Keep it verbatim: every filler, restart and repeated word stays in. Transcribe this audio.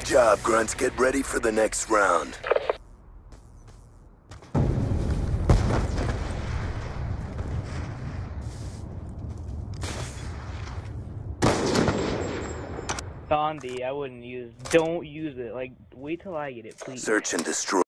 job, Grunts. Get ready for the next round. Gandhi, I wouldn't use. Don't use it. Like, wait till I get it, please. Search and destroy.